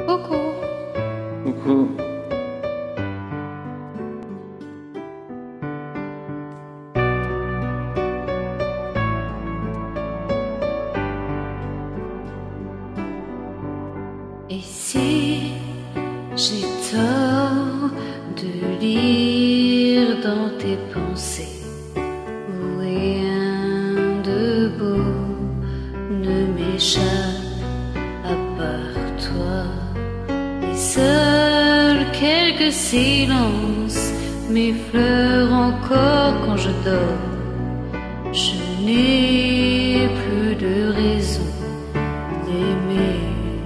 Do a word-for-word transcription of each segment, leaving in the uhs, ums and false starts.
Coucou. Coucou. Et si j'ai tort de lire dans tes pensées où rien de beau ne m'échappe à part toi, et seuls quelques silences m'effleurent encore quand je dors, je n'ai plus de raison d'aimer.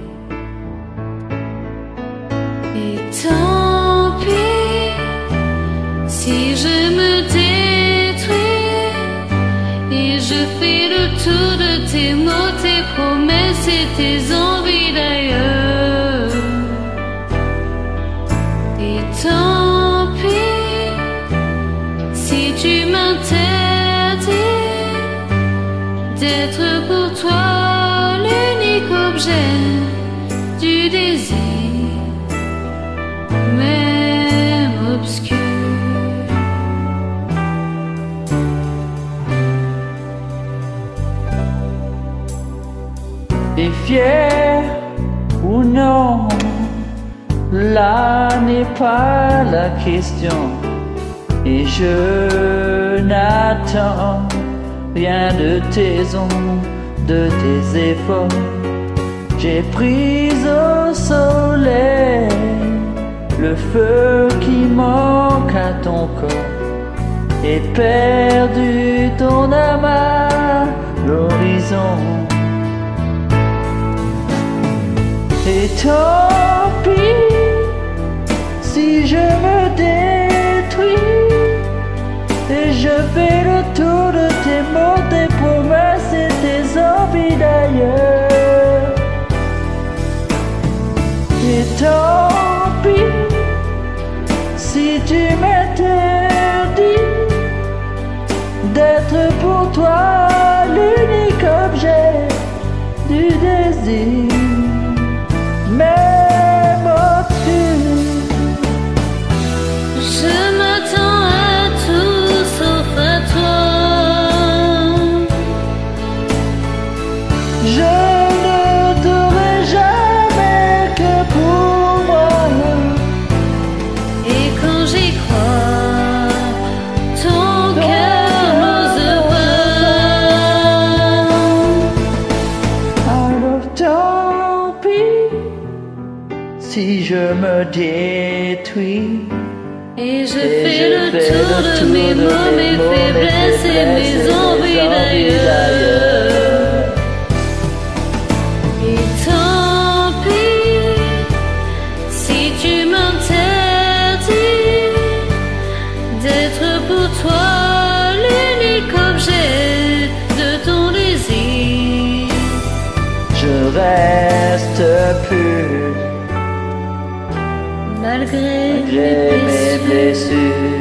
Et tant pis si je me détruis et je fais le tour de tes mots, tes promesses et tes envies d'ailleurs. Et tant pis si tu m'interdis d'être pour toi l'unique objet du désir, même obscur. Et fier ou non, là n'est pas la question. Et je n'attends rien de tes ondes, de tes efforts. J'ai pris au soleil le feu qui manque à ton corps et perdu ton âme à l'horizon. Et tant pis si je me détruis et je fais le tour de tes mots, tes promesses et tes envies d'ailleurs. Et tant pis si tu m'interdis d'être pour toi l'unique objet du désir, même obscur. Je m'attends à tout sauf à toi. Je ne t'aurai jamais que pour moi. Et quand j'y crois, ton cœur n'ose pas. Alors tant pis si je me détruis Et je fais le tour de mes mots, mes faiblesses et mes envies d'ailleurs. Et tant pis si tu m'interdis d'être pour toi l'unique objet de ton désir. je reste pur Malgré malgré mes blessures.